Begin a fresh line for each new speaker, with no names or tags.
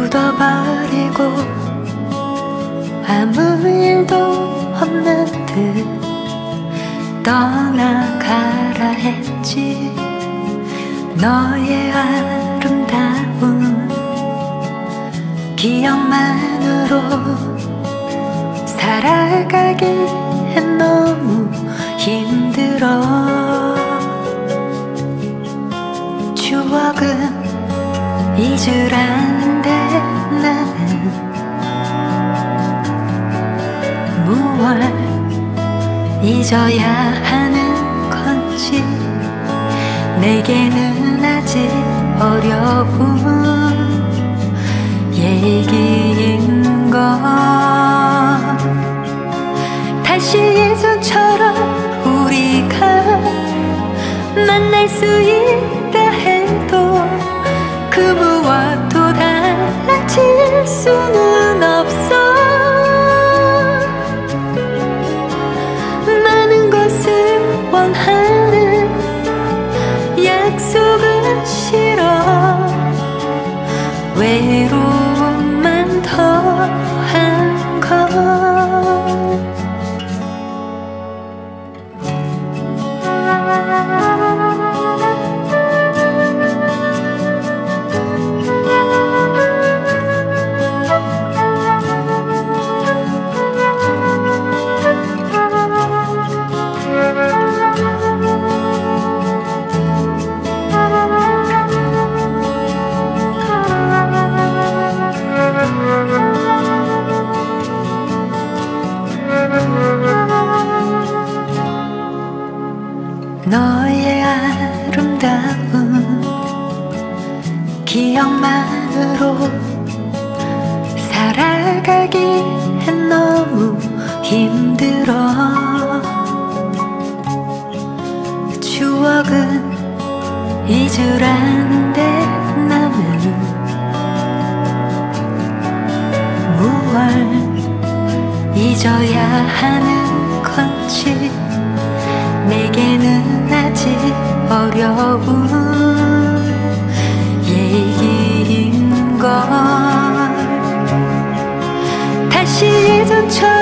묻어버리고 아무 일도 없는 듯 떠나가라 했지. 너의 아름다운 기억만으로 살아가기엔 너무 힘들어. 추억은 잊으라는데 나는 무얼 잊어야 하는 건지. 내게는 아직 어려운 얘기인 것. 다시 예전처럼 우리가 만날 수 있다 해도 그 무엇도 달라질 수는 없어. 많은 것을 원하는 약속은 싫어. 외로움만 더한 것. 너의 아름다운 기억만으로 살아가기엔 너무 힘들어. 추억은 잊으라는데 나는 무얼 잊어야 하는 건지. 내게는 아직 어려운 얘기인 걸. 다시 예전처럼